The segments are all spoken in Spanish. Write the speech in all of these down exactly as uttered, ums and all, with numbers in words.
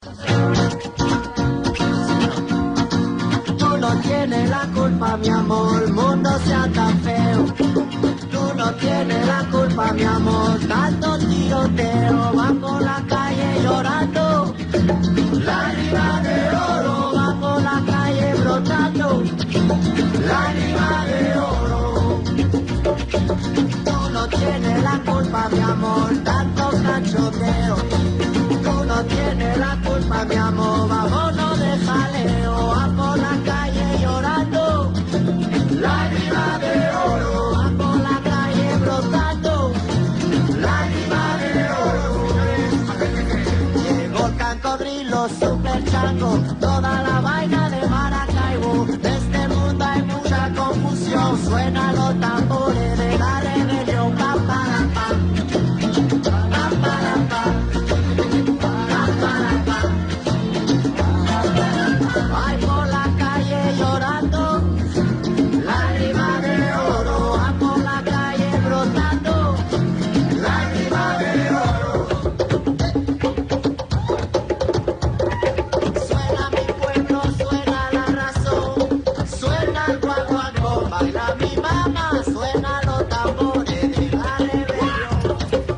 Tú no tienes la culpa, mi amor, el mundo sea tan feo. Tú no tienes la culpa, mi amor, tanto tiroteo. Van por la calle llorando, lágrimas de oro. Van por la calle brotando, lágrimas de oro. Tú no tienes la culpa, mi amor, tanto cachoteo. Tú no tienes la culpa, mi amor, vámonos de jaleo. Van por la calle llorando, lágrimas de oro. Van por la calle brotando, lágrimas de oro. Llegó el cocodrilo super chango, toda la vaina de Maracaibo. De este mundo hay mucha confusión, suenan los tambores de la rebelión. Pam, pam, pam, pam, pam, pam. Ay, por la calle llorando, lágrimas de oro. Van por la calle brotando, lágrimas de oro. Suena mi pueblo, suena la razón, suena el guaguancó, baila mi mamá, suena los tambores de la rebelión.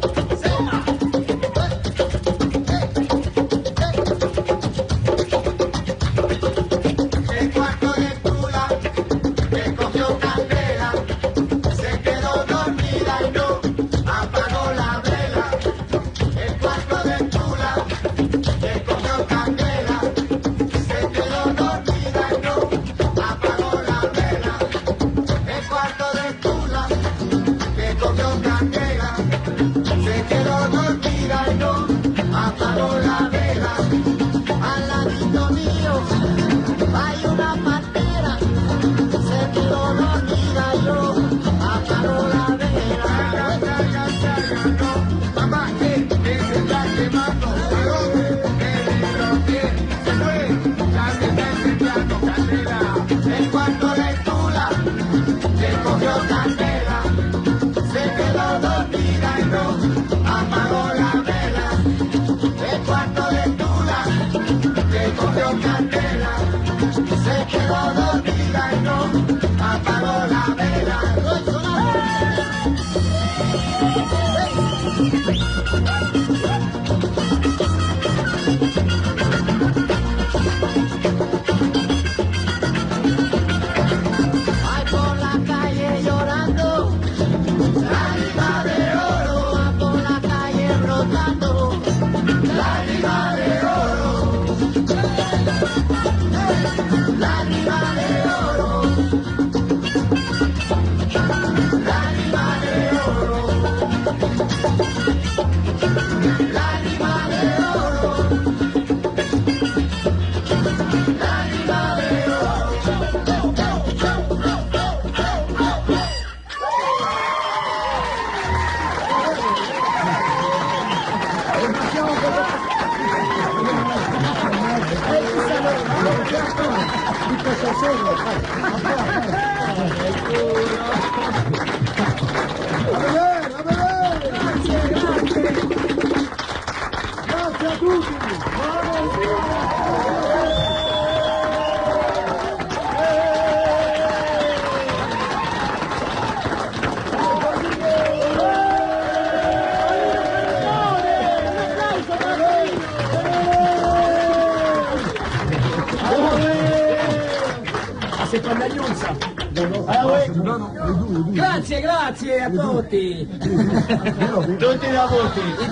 El cuarto de Tula que cogió candela, se quedó dormida y no apagó la vela. El cuarto de Tula que cogió candela, se quedó dormida y no apagó la vela. El cuarto de Tula que cogió candela, se quedó dormida y no apagó la vela. Al ladito mío hay una pantera, se quedó dormida y yo apagó la vela. Mamá, que se está quemando, el hidropié se fue, ya se está incendiando candela. El cuarto de Tula que cogió candela, se quedó dormida y no apagó la vela. El cuarto de Tula que cogió candela, se quedó dormida y no apagó la vela. Ay, por la calle llorando, lágrimas de oro. Van por la calle brotando, lágrimas de oro. Lágrimas de oro, lágrimas de oro, lágrimas de oro, lágrimas de oro. Grazie a tutti! Seconda Iunza. Grazie, grazie a tutti. Tutti da voti.